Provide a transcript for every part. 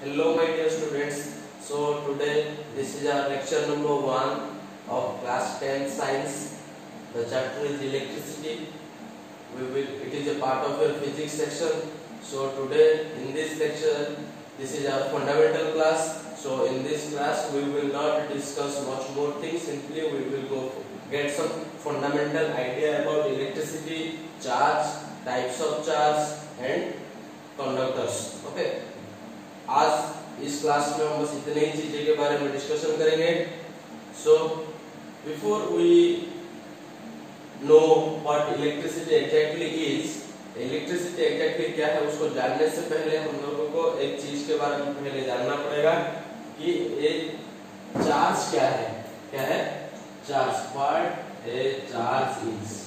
Hello my dear students. So today this is our lecture number 1 of class 10 science. The chapter is electricity. It is a part of your physics section. So today in this lecture, this is our fundamental class. So in this class we will not discuss much more things. Simply we will get some fundamental idea about electricity, charge, types of charge and conductors. Okay. आज इस class में हम बस इतने ही चीजें के बारे में डिस्कशन करेंगे. So before we know what electricity exactly is, electricity exactly क्या है उसको जानने से पहले हम लोगों को एक चीज के बारे में पहले जानना पड़ेगा कि एक चार्ज क्या है. क्या है charge? What a charge is.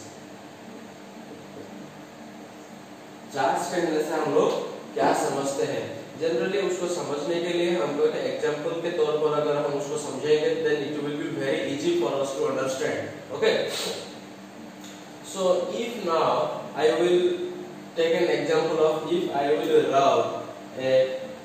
Charge कहने से हम लोग क्या समझते हैं? जनरली उसको समझने के लिए हम लोग एग्जांपल के तौर पर अगर हम उसको समझेंगे then it will be very easy for us to understand. Okay. So if now I will take an example of if I will rub a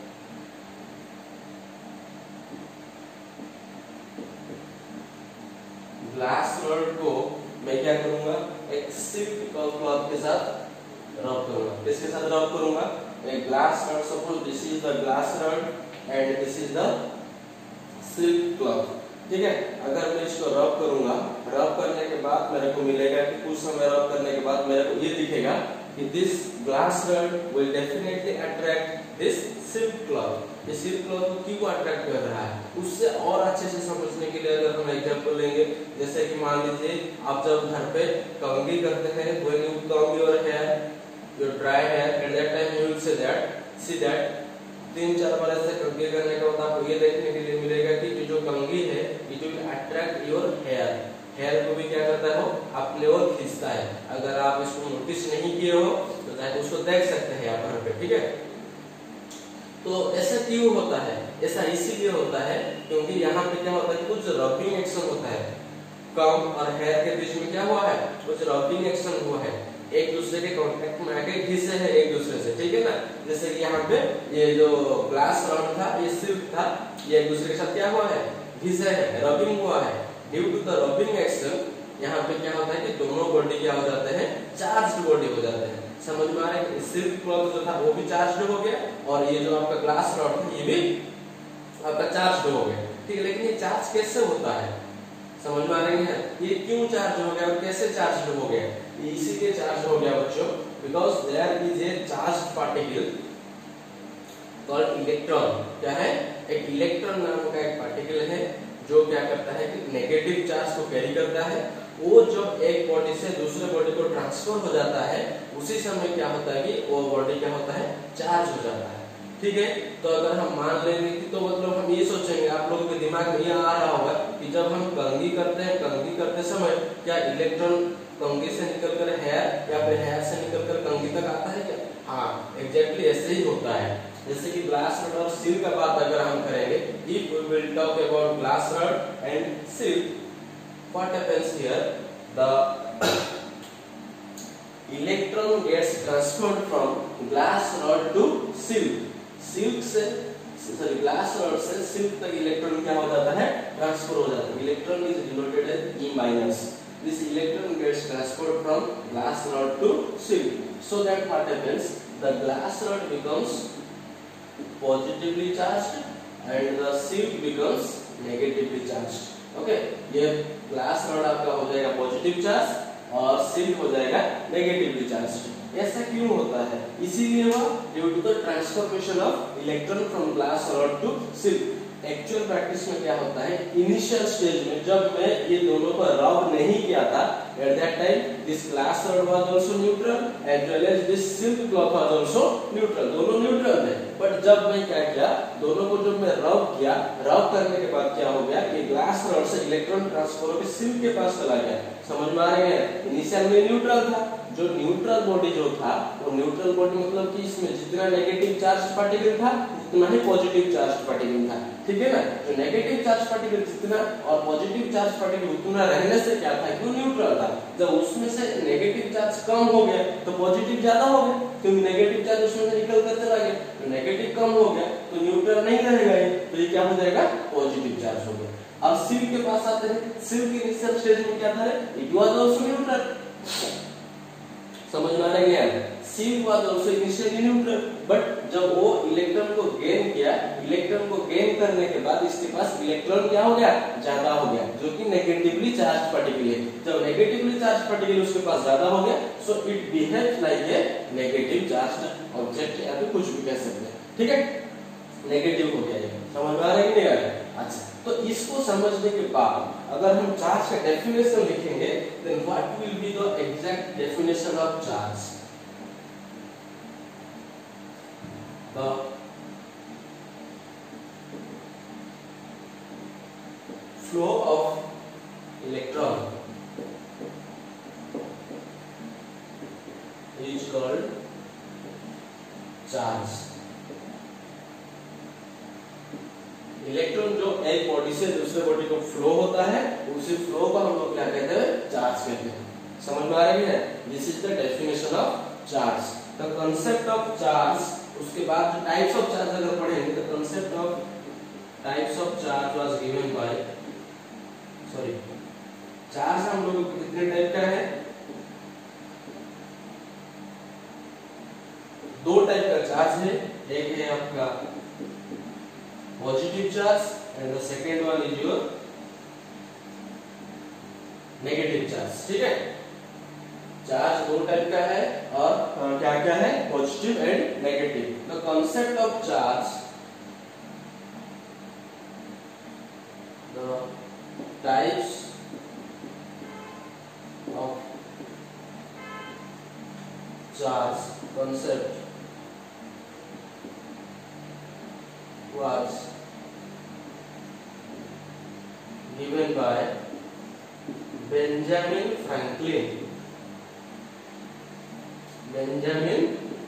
glass rod को मैं क्या करूंगा, एक सिल्क क्लॉथ के साथ रब करूंगा. किसके साथ रब करूंगा? A glass rod. Suppose this is the glass rod and this is the silk cloth. ठीक है. अगर मैं इसको रब करूंगा, रब करने के बाद मेरे को मिलेगा कि कुछ समय रब करने के बाद मेरे को ये दिखेगा कि this glass rod will definitely attract this silk cloth. ये silk cloth को क्यों अट्रैक्ट कर रहा है? उससे और अच्छे से समझने के लिए अगर हम एग्जांपल लेंगे, जैसे कि मान लीजिए आप जब घर पे कंघी करते हैं, when you comb your hair, your dry hair, at that time you will see that 3-4 बार ऐसे कंघी करने के बाद आपको ये देखने के लिए मिलेगा कि जो कंघी है it will attract your hair. Hair को भी क्या करता है, वो अपने ओर खींचता है. अगर आप इसको नोटिस नहीं किए हो तो चाहे उसको देख सकते हैं आप घर पे. ठीक है. तो ऐसा क्यों होता है? ऐसा इसीलिए होता है क्योंकि यहाँ पे क्या होता है, कुछ रबिंग एक्शन होता है. कम और हेयर के बीच में क्या हुआ है, कुछ रबिंग एक्शन हुआ है, एक दूसरे के कांटेक्ट में आके घिसे हैं एक दूसरे से. ठीक है ना. जैसे कि यहाँ पे ये जो ग्लास रॉड था, ये सिल्क था, ये एक दूसरे के साथ क्या हुआ है, घिसे हैं, रबिंग हुआ है. Due to the rubbing action यहाँ पे क्या होता है कि दोनों बॉडी क्या हो जाते हैं, चार्ज्ड बॉडी हो जाते हैं. समझ में आ रहा है? सिल्क क्लॉथ जो था वो भी चार्ज्ड हो गया और ये जो आपका ग्लास रॉड था ये भी आपका चार्ज्ड हो गया. ठीक है. लेकिन ये चार्ज कैसे होता है, समझ में आ रही है? ये क्यों चार्ज हो गया और कैसे चार्ज हो गया? इसीलिए चार्ज हो गया बच्चों because there is a charged particle called electron. क्या है? एक इलेक्ट्रॉन नाम का एक पार्टिकल है जो क्या करता है कि नेगेटिव चार्ज को कैरी करता है. वो जब एक बॉडी से दूसरे बॉडी को ट्रांसफर हो जाता है उसी समय क्या होता है कि वो बॉडी क्या होता है, चार्ज हो जाता है. ठीक है. तो अगर हम मान लेंगे कि तो मतलब हम ये सोचेंगे, आप लोगों के दिमाग में ये आ रहा होगा कि जब हम कंघी करते हैं, कंघी करते समय क्या इलेक्ट्रॉन कंघी से निकलकर हेयर या फिर हेयर से निकलकर कंघी तक आता है क्या? हाँ, एग्जैक्टली ऐसे ही होता है. जैसे कि ग्लास रॉड और सिल्क का बात अगर हम करेंगे, if we will talk about glass rod and silk, what happens here, the electron gets transferred from glass rod to silk. Silk से सॉरी ग्लास रॉड से सिल्क तक इलेक्ट्रॉन क्या हो जाता है, ट्रांसफर हो जाता है. Electron is denoted as E minus. This electron gets transferred from glass rod to silk. So that what happens, the glass rod becomes positively charged and the silk becomes negatively charged. Okay, ये glass rod आपका हो जाएगा positive charge और silk हो जाएगा negatively charge. ऐसा क्यों होता है? इसीलिए वो due to the transformation of electron from glass rod to silk. Actual practice में क्या होता है, इनिशियल स्टेज में जब मैं ये दोनों को रब नहीं किया था, at that time this glass rod was also neutral as well as this silk cloth was also neutral. दोनों न्यूट्रल थे. बट जब मैं क्या किया, दोनों को जब मैं रब किया, रब करने के बाद क्या हो गया कि ग्लास रॉड से इलेक्ट्रॉन ट्रांसफर होकर सिल्क के पास चला गया. समझ में आ रही है? इनिशियल में न्यूट्रल था. जो न्यूट्रल बॉडी जो था वो न्यूट्रल बॉडी मतलब कि इसमें जितना नेगेटिव चार्ज पार्टिकल था उतना ही पॉजिटिव चार्ज पार्टिकल था. ठीक है ना. जो नेगेटिव चार्ज पार्टिकल जितना और पॉजिटिव चार्ज पार्टिकल उतना रहने से क्या था कि वो न्यूट्रल था. था, जब उसमें से नेगेटिव चार्ज कम हो गया तो पॉजिटिव ज्यादा हो गया, क्योंकि नेगेटिव चार्ज उसमें से निकल कर चला गया, तो नेगेटिव कम हो गया तो न्यूट्रल नहीं रहेगा ये, तो ये क्या हो जाएगा, पॉजिटिव चार्ज हो गया। अब सिल्क के पास आते हैं, सिल्क के इनिशियल स्टेज में क्या था, इट वाज आल्सो न्यूट्रल। समझ में आ रहा है क्या, silk was also initially neutral, but जब वो इलेक्ट्रॉन को गेन किया, इलेक्ट्रॉन को गेन करने के बाद इसके पास इलेक्ट्रॉन क्या हो गया, ज्यादा हो गया, जो कि नेगेटिवली चार्ज पार्टिकल है। जब नेगेटिवली चार्ज पार्टिकल उसके पास ज्यादा हो गया, so it behaves like a negative charge object, या फिर कुछ भी कह सकते हैं, ठीक है, नेगेटिव हो गया ये। समझ में आ रहा है कि नहीं आ रहा है? अच्छा, तो इसको समझने के बाद अगर हम चार्ज का डेफिनेशन लिखेंगे, then what will be the exact definition of charge? The flow of electron is called charge. Electron जो एक बॉडी से दूसरे बॉडी को फ्लो होता है, उसी फ्लो को हम लोग क्या कहते हैं, चार्ज कहते हैं। समझ में आ रही है? This is the definition of charge. The concept of charge, उसके बाद जो टाइप्स ऑफ चार्ज अगर पढ़ेंगे, the concept of types of charge was given by, sorry, charge हम लोगों को कितने टाइप का है, दो टाइप का चार्ज है, एक है आपका positive charge and the second one is your negative charge, ठीक है। चार्ज दो टाइप का है और क्या क्या है, positive and negative. The concept of charge, the types of charge concept was given by Benjamin Franklin. Benjamin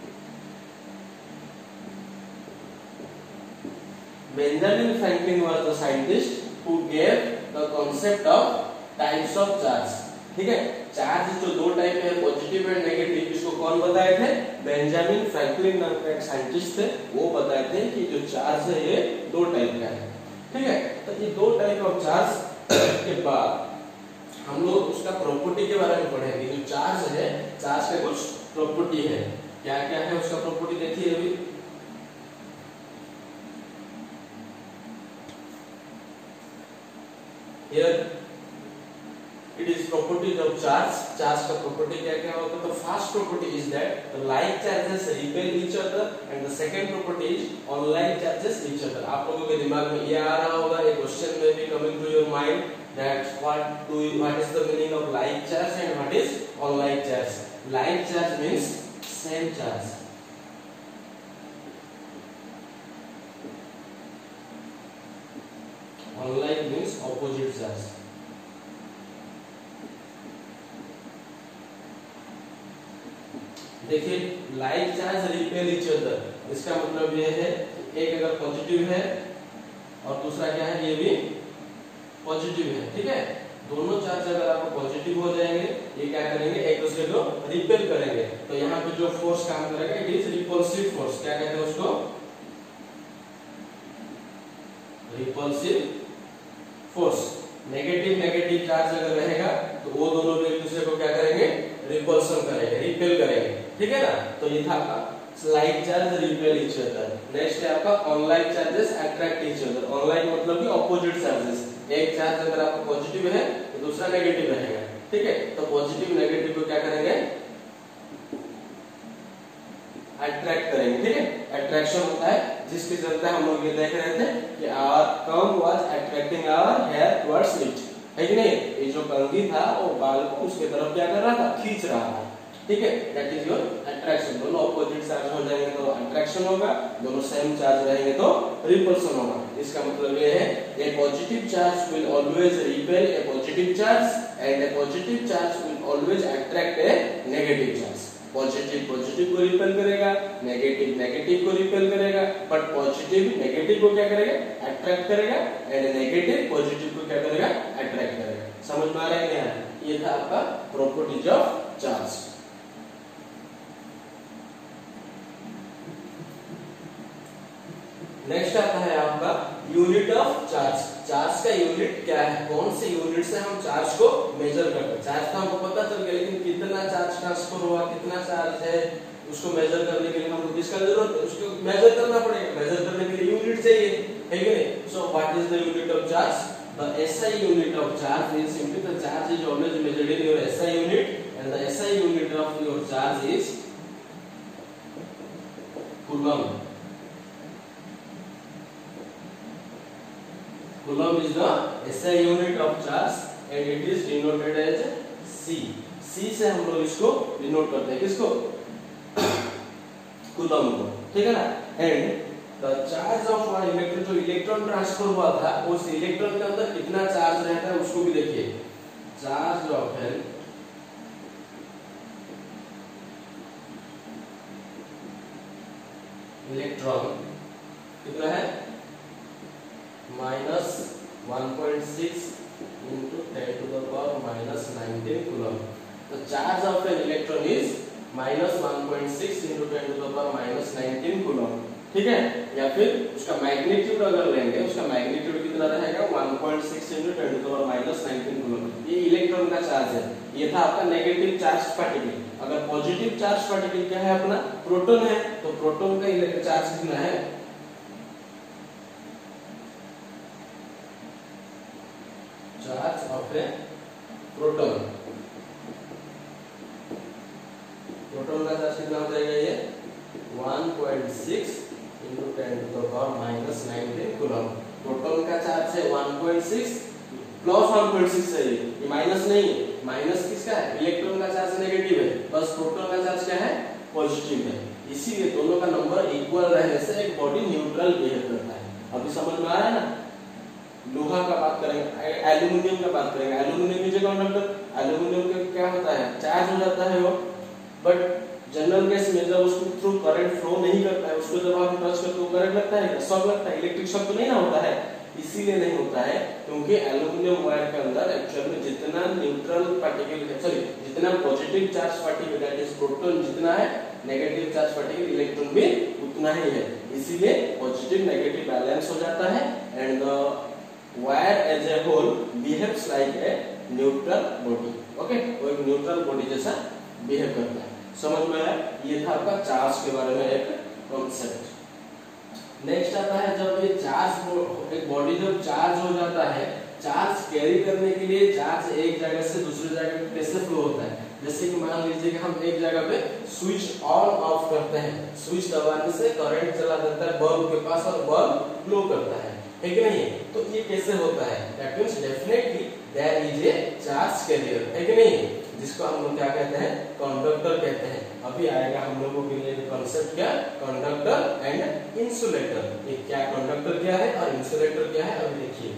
Franklin was the scientist who gave the concept of types of charge. ठीक है, charge जो दो type है, positive and negative, इसको कौन बताए थे, Benjamin Franklin नाम का एक साइंटिस्ट थे, वो बताए थे कि जो चार्ज है ये दो टाइप का है, ठीक है। तो ये दो टाइप ऑफ चार्ज के बाद हम लोग उसका प्रॉपर्टी के बारे में पढ़ेंगे। जो चार्ज है, चार्ज का कुछ प्रॉपर्टी है, क्या क्या है उसका प्रॉपर्टी देखिए अभी। Here it is properties of charge. Charge का property क्या क्या होता है? तो first property is that the like charges repel each other and the second property is unlike charges each other. आप लोगों के दिमाग में ये आ रहा होगा, एक क्वेश्चन में भी coming to your mind that what is the meaning of like charge and what is unlike charge? Like charge means same charge. Unlike means opposite charge. देखिए, like charge repel each other, इसका मतलब ये है कि एक अगर positive है और दूसरा क्या है, ये भी पॉजिटिव है, ठीक है। दोनों चार्ज अगर आपको पॉजिटिव हो जाएंगे, ये क्या करेंगे, एक दूसरे को रिपेल करेंगे। तो यहाँ पे जो फोर्स काम करेगा, इट इज रिपल्सिव फोर्स। क्या कहते हैं उसको, repulsive force. Negative negative charge अगर रहेगा तो वो दोनों भी एक दूसरे को क्या करेंगे, रिपल्सन करेंगे, रिपेल करेंगे, ठीक है ना। तो ये था आपका like charge repel each other. Next है आपका unlike charges attract each other. Unlike मतलब कि ऑपोजिट चार्जेस। एक चार्ज अगर आपका पॉजिटिव है तो दूसरा नेगेटिव रहेगा, ठीक है। तो पॉजिटिव नेगेटिव को क्या करेंगे, अट्रैक्ट करेंगे, ठीक है। अट्रैक्शन होता है, जिसके चलते हम लोग ये देख रहे थे कि our comb was attracting our hair towards it, है कि नहीं। ये जो कंघी था वो बाल को उसके तरफ क्या कर रहा था, खींच रहा था, ठीक है। That is your attraction. दोनों ऑपोजिट चार्ज हो जाएंगे तो अट्रैक्शन होगा, दोनों सेम चार्ज रहेंगे तो रिपल्सन होगा। इसका मतलब ये है, a positive charge will always repel a positive charge and a positive charge will always attract a negative charge. Positive positive को रिपेल करेगा, नेगेटिव नेगेटिव को रिपेल करेगा, बट पॉजिटिव नेगेटिव को क्या करेगा, अट्रैक्ट करेगा, एंड नेगेटिव पॉजिटिव को क्या करेगा, अट्रैक्ट करेगा। समझ में आ रहा है क्या? ये था आपका प्रॉपर्टीज ऑफ चार्ज। नेक्स्ट आता है आपका यूनिट ऑफ चार्ज। चार्ज का यूनिट क्या है, कौन से यूनिट से हम चार्ज को मेजर करते हैं? चार्ज तो हमको पता चल गया, लेकिन कितना चार्ज ट्रांसफर हुआ, कितना चार्ज है, उसको मेजर करने के लिए हमको किसका जरूरत है? उसको मेजर करना पड़ेगा। मेजर करने के लिए यूनिट चाहिए, है कि नहीं? So what is the unit of charge? The SI unit of charge is simply the charge is always measured in your SI unit, and the SI unit of your charge is coulomb. Coulomb is the SI unit of charge and it is denoted as C. C से हम लोग इसको denote करते हैं, किसको? Coulomb को, ठीक है ना? And the charge of one electron, जो इलेक्ट्रॉन ट्रांसफर हुआ था उस इलेक्ट्रॉन के अंदर कितना चार्ज रहता है उसको भी देखिए। चार्ज ऑफ एन इलेक्ट्रॉन कितना है? -1.6 into 10 to the power -19 coulomb. The charge of an electron is -1.6 into 10 to the power -19 coulomb, ठीक है? या फिर उसका मैग्नीट्यूड अगर लेंगे, उसका मैग्नीट्यूड कितना रहेगा? 1.6 into 10 to the power -19 coulomb। ये इलेक्ट्रॉन का चार्ज है। ये था आपका नेगेटिव चार्ज पार्टिकल। अगर पॉजिटिव चार्ज पार्टिकल क्या है अपना? प्रोटॉन है। तो प्रोटॉन का इलेक्ट्रिक चार्ज कितना है? Charge of a proton, proton का चार्ज कितना हो जाएगा? ये 1.6 into 10 to the power -19 coulomb. Proton का चार्ज है 1.6 प्लस 1.6 है, ये माइनस नहीं है। माइनस किसका है? इलेक्ट्रॉन का चार्ज नेगेटिव है, बस प्रोटॉन का चार्ज क्या है? पॉजिटिव है। इसीलिए दोनों का नंबर इक्वल रहने से एक बॉडी न्यूट्रल बिहेव करता है। अभी समझ में आ रहा है ना? लोहा का बात करेंगे, एल्यूमिनियम का बात करेंगे। Aluminium is a conductor. Aluminium का क्या होता है? चार्ज हो जाता है वो, बट जनरल केस में जब उसको थ्रू करंट फ्लो नहीं करता है, उसको जब हम टच करते हो करंट लगता है, शॉक लगता है, इलेक्ट्रिक शॉक तो नहीं ना होता है। इसीलिए नहीं होता है क्योंकि एल्यूमिनियम वायर के अंदर एक्चुअल में जितना न्यूट्रल पार्टिकल है, सॉरी जितना positive charge particle that is proton जितना है, नेगेटिव चार्ज पार्टिकल इलेक्ट्रॉन भी उतना ही है। इसीलिए पॉजिटिव नेगेटिव बैलेंस हो जाता है and the wire as a whole behaves like a neutral body. Okay, वो एक न्यूट्रल बॉडी जैसा बिहेव करता है। समझ में आया? ये था आपका चार्ज के बारे में एक कॉन्सेप्ट। नेक्स्ट आता है जब ये चार्ज, एक बॉडी जब चार्ज हो जाता है, चार्ज कैरी करने के लिए चार्ज एक जगह से दूसरी जगह कैसे फ्लो होता है? जैसे कि मान लीजिए कि हम एक जगह पे स्विच ऑन ऑफ करते हैं, स्विच दबाने से करंट चला जाता है बल्ब के पास और बल्ब ग्लो करता है कि नहीं? तो ये कैसे होता है? That means definitely there is a charge carrier, है कि नहीं? जिसको हम लोग क्या कहते हैं? कंडक्टर कहते हैं। अभी आएगा हम लोगों के लिए कॉन्सेप्ट क्या? Conductor and insulator. ये क्या कंडक्टर क्या है और इंसुलेटर क्या है, अभी देखिए।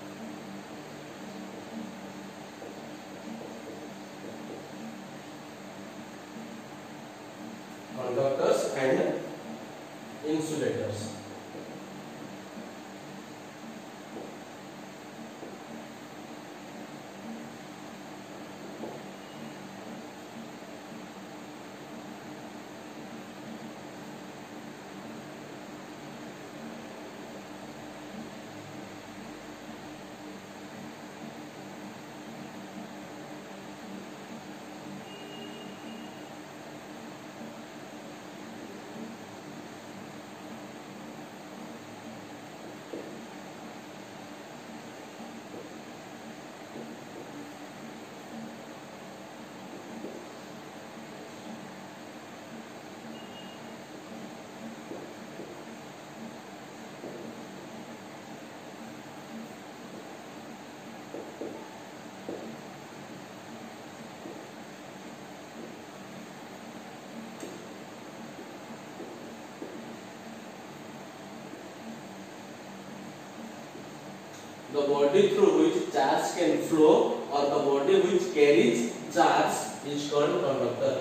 Conductors and insulators. The body through which charge can flow or the body which carries charge is called conductor.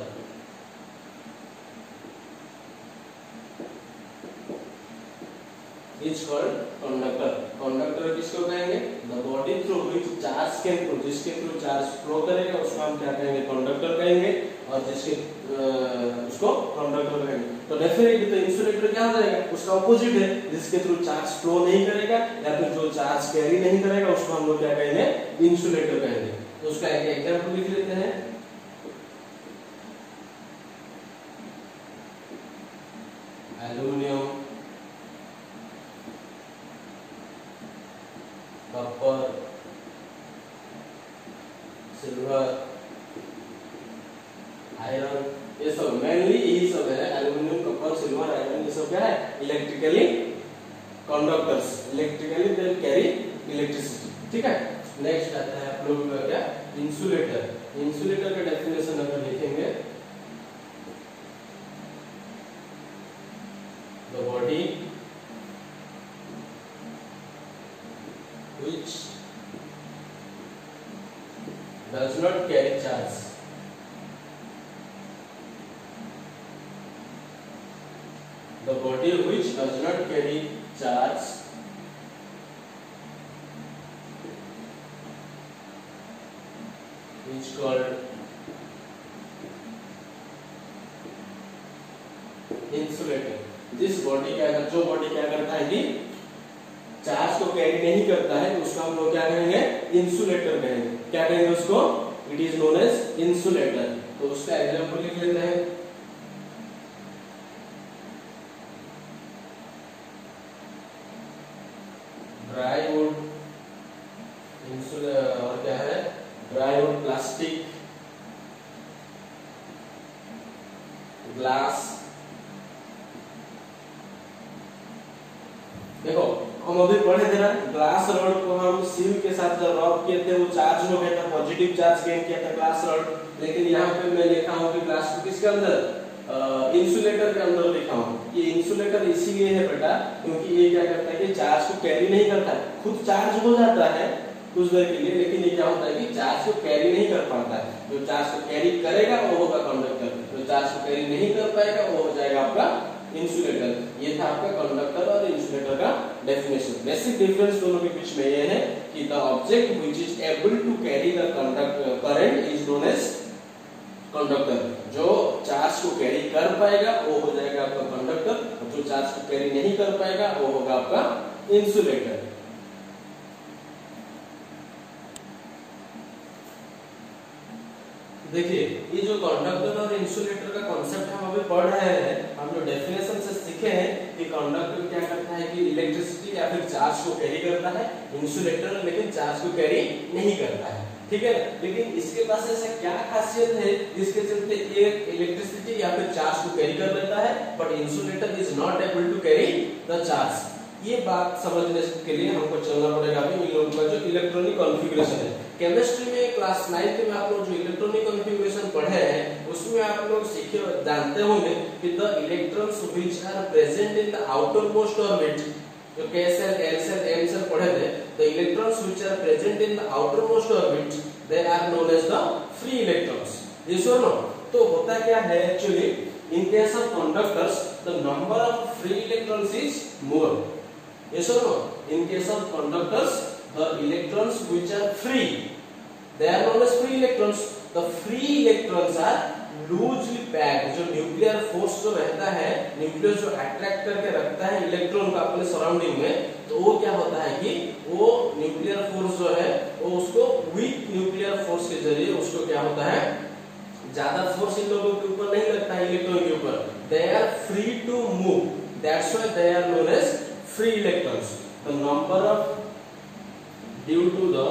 Is called conductor. Conductor किसको कहेंगे? The body through which charge can flow, जिसके थ्रू charge flow करेगा उसको हम क्या कहेंगे? Conductor कहेंगे। और जिसके उसको कंडक्टर कहेंगे। तो डेफिनेटली तो इंसुलेटर क्या हो जाएगा? उसका ऑपोजिट है, जिसके थ्रू चार्ज फ्लो नहीं करेगा या फिर जो चार्ज कैरी नहीं करेगा उसको हम लोग क्या कहेंगे? इंसुलेटर कहेंगे। तो उसका एक एग्जांपल लिख लेते हैं। एल्युमिनियम, कॉपर, सिल्वर, आयरन, ये सब मेनली यही सब है। एल्युमिनियम, कॉपर, सिल्वर, आयरन ये सब क्या है? Electrically conductors, electrically they carry electricity. ठीक है। नेक्स्ट आता है आप लोगों का क्या? इंसुलेटर। इंसुलेटर का डेफिनेशन अगर लिखेंगे, the body which does not carry charge, the body which does not carry charge is called insulator। जिस बॉडी क्या कर, जो बॉडी क्या करता है कि चार्ज को कैरी नहीं करता है तो उसको हम लोग क्या कहेंगे? इंसुलेटर कहेंगे। क्या कहेंगे उसको? It is known as insulator. तो उसका एग्जांपल लिख लेते हैं। ड्राई वुड, इंसुलेटर, और क्या है? Dry wood, plastic, glass. देखो हम अभी पढ़े थे ना, ग्लास रॉड को हम सील के साथ जब रब किए थे वो चार्ज हो गया था, पॉजिटिव चार्ज गेन किया था ग्लास रॉड। लेकिन यहाँ पे मैं लिखा हूँ कि ग्लास को किसके अंदर? इंसुलेटर के अंदर लिखा हूँ। ये इंसुलेटर इसीलिए है बेटा क्योंकि ये क्या करता है कि चार्ज को कैरी नहीं करता है। खुद चार्ज हो जाता है कुछ देर के लिए, लेकिन ये क्या होता है कि चार्ज को कैरी नहीं कर पाता है। जो चार्ज को कैरी करेगा वो होगा कंडक्टर, जो चार्ज को कैरी नहीं कर पाएगा वो हो जाएगा आपका इंसुलेटर। ये था आपका कंडक्टर और इंसुलेटर का डेफिनेशन। बेसिक डिफरेंस दोनों के बीच में ये है कि the object which is able to carry the current is known as conductor. जो चार्ज को कैरी कर पाएगा वो हो जाएगा आपका कंडक्टर, और जो चार्ज को कैरी नहीं कर पाएगा वो होगा आपका इंसुलेटर। देखिए ये जो कंडक्टर और इंसुलेटर का कॉन्सेप्ट हम अभी पढ़ रहे हैं, हम जो डेफिनेशन से सीखे हैं कि कंडक्टर क्या करता है कि इलेक्ट्रिसिटी या फिर चार्ज को कैरी करता है, इंसुलेटर लेकिन चार्ज को कैरी नहीं करता है। ठीक है। लेकिन इसके पास ऐसा क्या खासियत है जिसके चलते ये इलेक्ट्रिसिटी या फिर चार्ज को कैरी कर लेता है but insulator is not able to carry the charge? ये बात समझने के लिए हमको चलना पड़ेगा अभी इन लोगों का जो इलेक्ट्रॉनिक कॉन्फ़िगरेशन है। केमिस्ट्री में क्लास 9 में आप लोग जो इलेक्ट्रॉनिक कॉन्फ़िगरेशन पढ़े हैं उसमें आप लोग सीखे जानते होंगे कि the electrons which are present in the outermost orbit, जो k shell, l shell, m shell पढ़े थे, the electrons which are present in the outermost orbit they are known as the free electrons. Yes और no? तो होता क्या है actually in case of conductors the number of free electrons is more. Yes or no? In case of conductors, the electrons which are free, they are known as free electrons. The free electrons are loosely packed. जो nuclear force जो रहता है, nucleus जो attract करके रखता है electron को अपने सराउंडिंग में, तो वो क्या होता है कि वो न्यूक्लियर फोर्स जो है वो उसको वीक न्यूक्लियर फोर्स के जरिए उसको क्या होता है, ज्यादा फोर्स इन लोगों के ऊपर नहीं लगता है इलेक्ट्रॉन के ऊपर। They are free to move. That's why they are known as free electrons. The number of due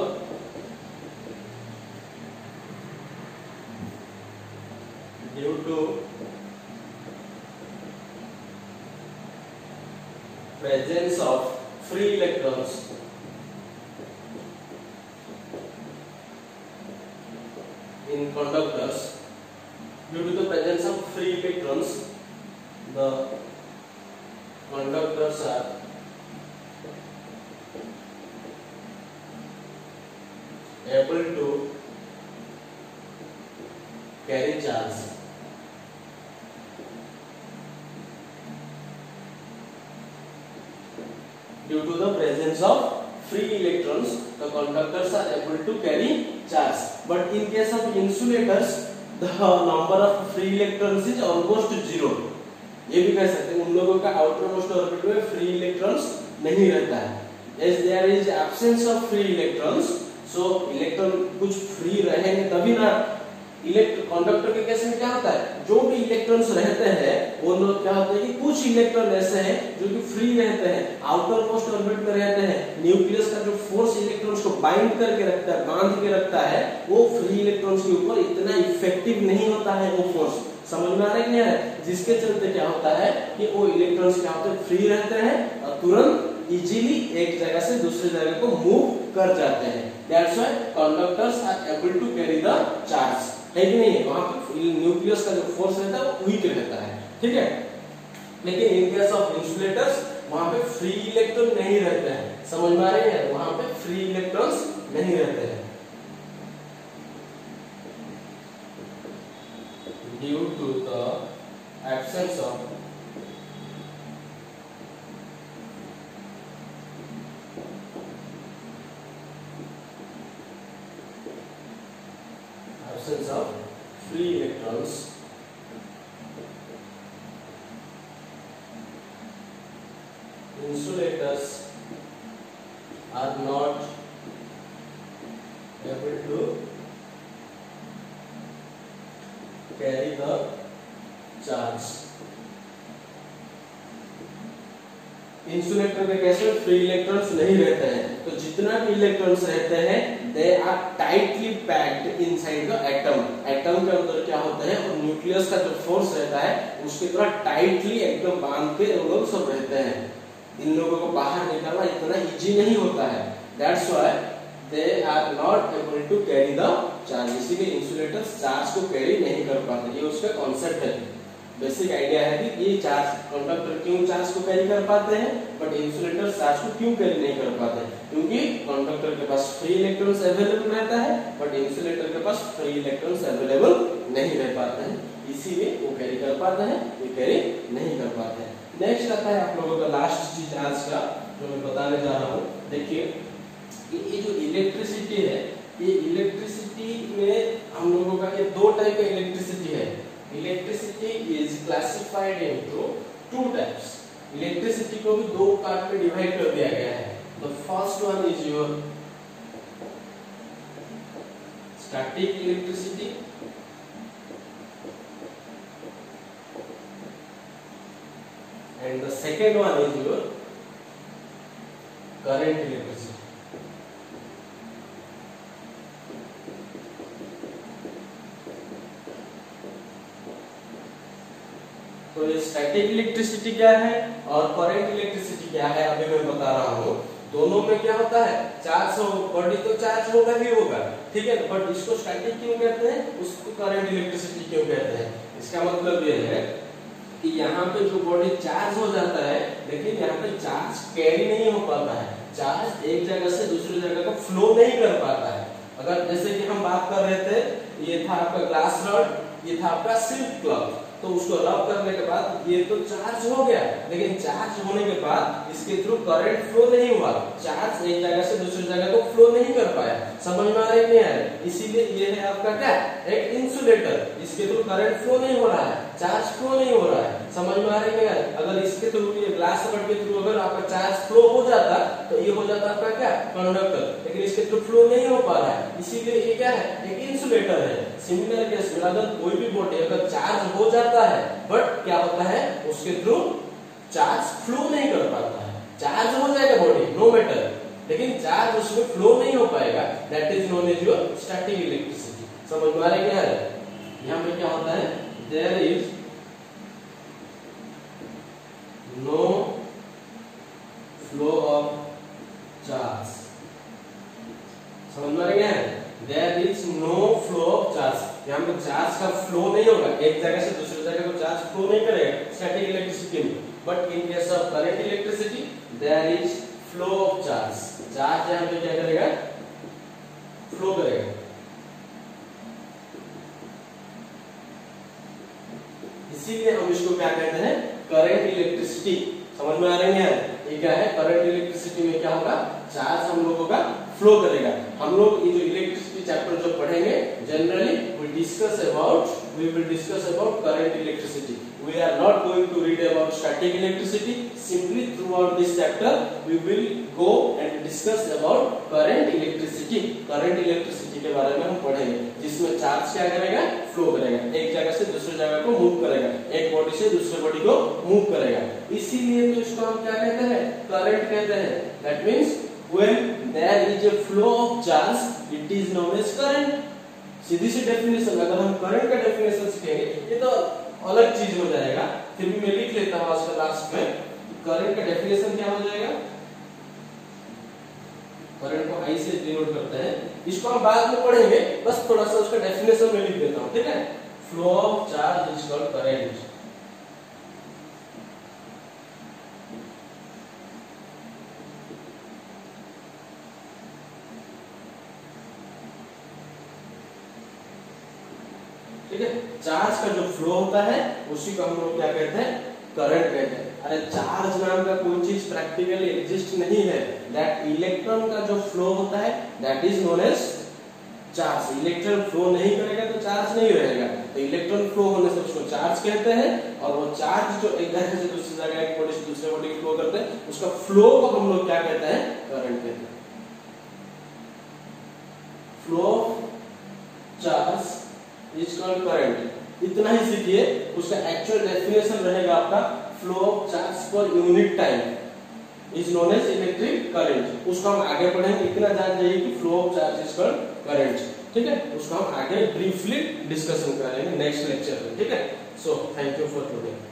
to presence of free electrons in conductors, due to the presence of free electrons, the conductors are able to carry charge. due to the presence of free electrons the conductors are able to carry charge, but in case of insulators the number of free electrons is almost zero. ये भी कह सकते हैं उन लोगों का outermost orbit में free electrons नहीं रहता है. as there is absence of free electrons, so electron कुछ फ्री रहेंगे तभी ना. कंडक्टर के केस में क्या होता है, जो भी इलेक्ट्रॉन्स रहते हैं वो लोग क्या होता है कि कुछ इलेक्ट्रॉन ऐसे हैं जो कि फ्री रहते हैं, आउटर मोस्ट ऑर्बिट में रहते हैं. न्यूक्लियस का जो फोर्स इलेक्ट्रॉन्स को बाइंड करके रखता है, बांध के रखता है, वो फ्री इलेक्ट्रॉन्स के ऊपर इतना इफेक्टिव नहीं होता है वो फोर्स. समझ में आ रहा है क्या है, जिसके चलते क्या होता है कि वो इलेक्ट्रॉन्स क्या होते हैं, फ्री रहते हैं और तुरंत इजीली एक जगह से दूसरी जगह को मूव कर जाते हैं. That's why conductors are able to carry the charge. है कि नहीं, वहां पे न्यूक्लियस का जो फोर्स रहता है वो वीक रहता है. ठीक है, लेकिन इन केस ऑफ इंसुलेटर्स वहां पे फ्री इलेक्ट्रॉन नहीं रहते हैं. समझ में आ रही है, वहां पे फ्री इलेक्ट्रॉन्स नहीं रहते हैं. Due to the absence of free electrons, insulators are not able to carry the charge. Insulator के केस में फ्री इलेक्ट्रॉन्स नहीं रहते हैं, तो जितना भी इलेक्ट्रॉन्स रहते हैं they are tightly packed inside the atom. Atom के अंदर क्या होता है, और न्यूक्लियस का जो फोर्स रहता है उसके पूरा टाइटली एकदम बांध के वो लोग सब रहते हैं. इन लोगों को बाहर निकालना इतना इजी नहीं होता है. That's why they are not able to carry the charge. इसीलिए इंसुलेटर्स चार्ज को कैरी नहीं कर पाते. ये उसका कॉन्सेप्ट है. बेसिक आइडिया है कि ये चार्ज कंडक्टर क्यों चार्ज को कैरी कर पाते हैं बट इंसुलेटर चार्ज को क्यों कैरी नहीं कर पाते, क्योंकि कंडक्टर के पास फ्री इलेक्ट्रॉन्स अवेलेबल रहता है बट इंसुलेटर के पास फ्री इलेक्ट्रॉन्स अवेलेबल नहीं रह पाते हैं. इसीलिए वो कैरी कर पाते हैं, ये कैरी नहीं कर पाते हैं. नेक्स्ट आता है आप लोगों का लास्ट चीज आज का जो मैं बताने जा रहा हूँ. देखिए ये जो इलेक्ट्रिसिटी है, ये इलेक्ट्रिसिटी में हम लोगों का ये दो टाइप का इलेक्ट्रिसिटी है. Electricity is classified into two types. Electricity को भी दो पार्ट में डिवाइड कर दिया गया है. The first one is your static electricity and the second one is your current electricity. तो ये स्टैटिक इलेक्ट्रिसिटी क्या है और करंट इलेक्ट्रिसिटी क्या है अभी मैं बता रहा हूँ. दोनों में क्या होता है, चार्ज हो, बॉडी तो चार्ज होगा ही होगा, ठीक है, बट इसको स्टैटिक क्यों कहते हैं, उसको करंट इलेक्ट्रिसिटी क्यों कहते हैं. इसका मतलब ये है कि यहाँ पे जो बॉडी चार्ज हो जाता है लेकिन यहाँ पे चार्ज कैरी नहीं हो पाता है. चार्ज एक जगह से दूसरी जगह को फ्लो नहीं कर पाता है. अगर जैसे कि हम बात कर रहे थे, ये था आपका ग्लास रॉड, ये था आपका सिल्क क्लॉथ, तो उसको रब करने के बाद ये तो चार्ज हो गया, लेकिन चार्ज होने के बाद इसके थ्रू करंट फ्लो नहीं हुआ. चार्ज एक जगह से दूसरी जगह को फ्लो नहीं कर पाया. समझ में आ रहा है कि नहीं आ रहा है. इसीलिए ये है आपका क्या, एक इंसुलेटर. इसके थ्रू करंट फ्लो नहीं हो रहा है, चार्ज फ्लो नहीं हो रहा है. समझ में आ रहा है क्या. अगर इसके थ्रू ये ग्लास रॉड के थ्रू अगर आपका चार्ज फ्लो हो जाता तो ये हो जाता आपका क्या, कंडक्टर, लेकिन इसके थ्रू फ्लो नहीं हो पा रहा है. इसीलिए ये क्या है, एक इंसुलेटर है. सिमिलर केस में अगर कोई भी बॉडी अगर चार्ज हो जाता है बट क्या होता है, उसके थ्रू चार्ज फ्लो नहीं कर पाता है. चार्ज हो जाएगा बॉडी नो मैटर, लेकिन चार्ज उसमें फ्लो नहीं हो पाएगा. That is known as your static electricity. समझ में आ रहा है क्या है. यहाँ पे क्या होता है, there is no flow of charge. समझ में आ रहा है. There is no flow of charge. यहाँ पे चार्ज का फ्लो नहीं होगा, एक जगह से दूसरी जगह को चार्ज फ्लो नहीं करेगा स्टैटिक इलेक्ट्रिसिटी में. But in case of current electricity there is flow of charge. Charge यहाँ पे क्या करेगा, फ्लो करेगा. इसीलिए हम इसको क्या कहते हैं, करंट इलेक्ट्रिसिटी. समझ में आ रही है. ये क्या है, करंट इलेक्ट्रिसिटी में क्या होगा, चार्ज हम लोगों का फ्लो करेगा। हम लोग ये जो इलेक्ट्रिसिटी चैप्टर जो पढ़ेंगे generally we will discuss about current electricity. We are not going to read about static electricity. Simply throughout this chapter we will go and discuss about current electricity. Current electricity के बारे में हम पढ़ेंगे, जिसमें charge क्या करेगा, flow करेगा, एक जगह से दूसरी जगह को मूव करेगा, एक बॉडी से दूसरे बॉडी को मूव करेगा। इसीलिए तो इसको हम क्या कहते हैं, करंट कहते हैं। That means when there is a flow of charge, it is known as current. सीधी सी डेफिनेशन, अगर हम करंट का डेफिनेशन सीखेंगे ये तो अलग चीज हो जाएगा, फिर भी मैं लिख लेता हूँ आज का लास्ट में। करंट का डेफिनेशन क्या हो जाएगा, करंट को आई से डिनोट करते हैं, इसको हम बाद में पढ़ेंगे, बस थोड़ा सा उसका डेफिनेशन में लिख देता हूँ, ठीक है। Flow of charge is called current. ठीक है, चार्ज का जो फ्लो होता है उसी को हम लोग क्या कहते हैं, करंट कहते हैं। अरे चार्ज नाम का कोई चीज प्रैक्टिकली एग्जिस्ट नहीं है। दैट इलेक्ट्रॉन का जो फ्लो होता है that is known as charge. Electron flow नहीं करेगा तो चार्ज नहीं रहेगा, तो इलेक्ट्रॉन फ्लो होने से उसको चार्ज कहते हैं। और वो चार्ज जो एक जगह से दूसरी जगह, एक बॉडी से दूसरे बॉडी फ्लो करते हैं, उसका फ्लो को हम लोग क्या कहते हैं, करंट कहते हैं। Flow charge is called current. इतना ही सीखिए, उसका एक्चुअल डेफिनेशन रहेगा आपका, flow of charge per unit time is known as electric current. उसको हम आगे पढ़ेंगे, इतना जान जाइए कि flow of charge is called current, ठीक है। उसको हम आगे ब्रीफली डिस्कशन करेंगे नेक्स्ट लेक्चर में, ठीक है। So thank you for today.